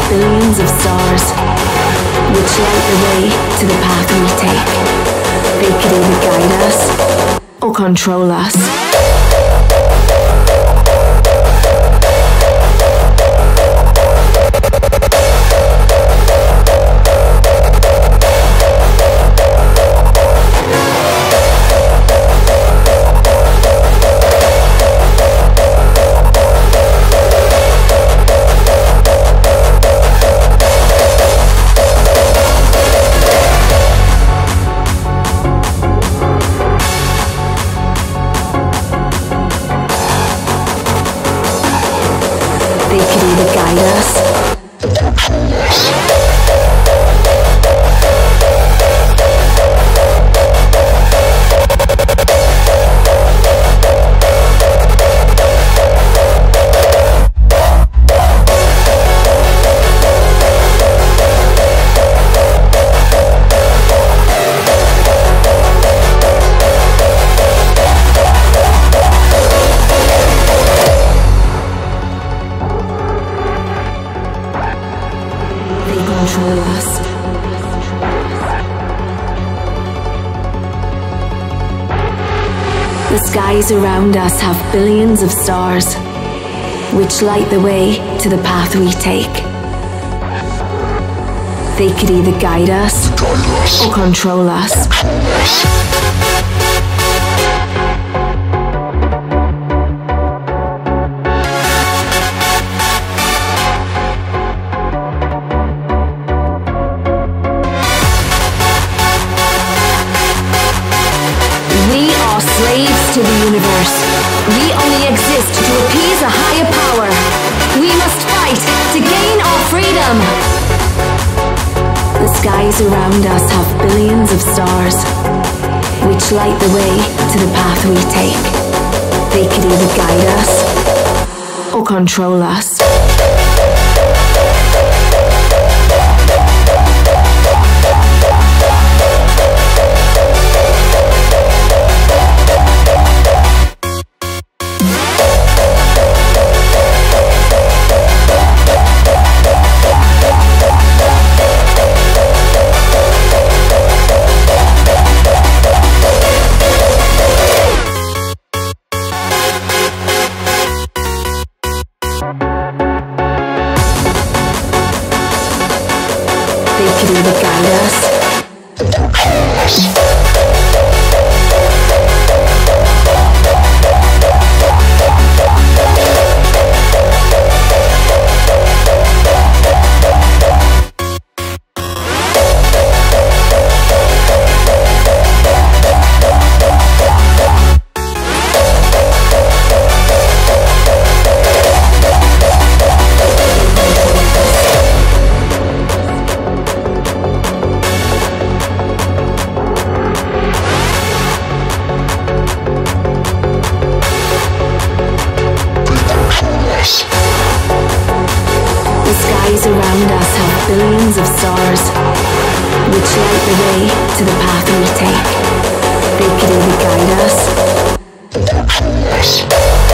billions of stars, which light the way to the path we take. They could either guide us or control us. They could either guide us or control us. Control us. The skies around us have billions of stars, which light the way to the path we take. They could either guide us or control us. Slaves to the universe. We only exist to appease a higher power. We must fight to gain our freedom. The skies around us have billions of stars, which light the way to the path we take. They could either guide us or control us. They could either guide us or control us. Around us have billions of stars, which light the way to the path we take. They could either guide us or control us.